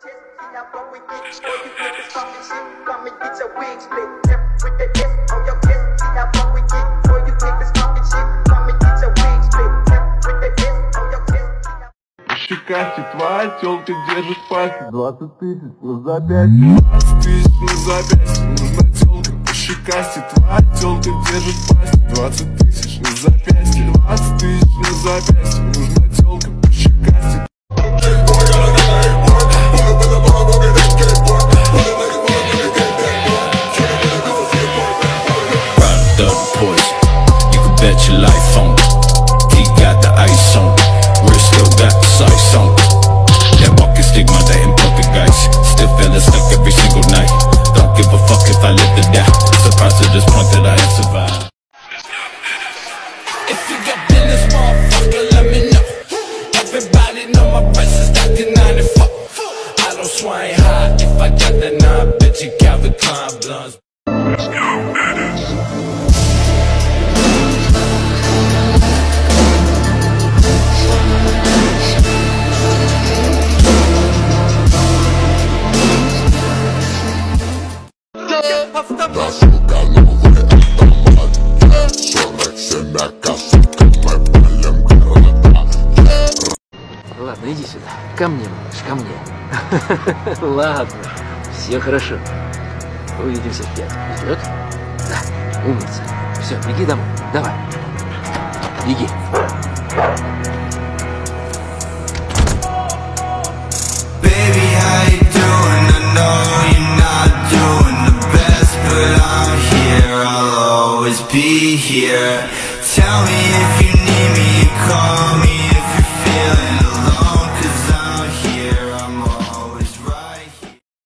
Щекасти, твоя тёлка держит пасть. 20 тысяч на запястье. 20 тысяч на запястье. Нужна тёлка пощекасти, твоя тёлка держит пасть. 20 тысяч на запястье. 20 тысяч на запястье. Нужна тёлка пощекасти. You can bet your life on it. He got the ice on it. Wrist still got the size on it. That walking stigma, that imperfect guys. Still feeling stuck every single night. Don't give a fuck if I live to die. Surprised to this point that I have survived. If you got business, motherfucker, let me know. Everybody know my price is stuck in 94. I don't swing high. If I got that 9, bet you Calvin Klein blunts. Let's go, Edit. Ладно, иди сюда. Ко мне, малыш, ко мне. Ладно, все хорошо. Увидимся в 5. Идет? Да, умница. Все, беги домой. Давай. Беги. Baby, how you doing? I know you're not doing the best, but I'm here. I'll always be here. Tell me if you need me, call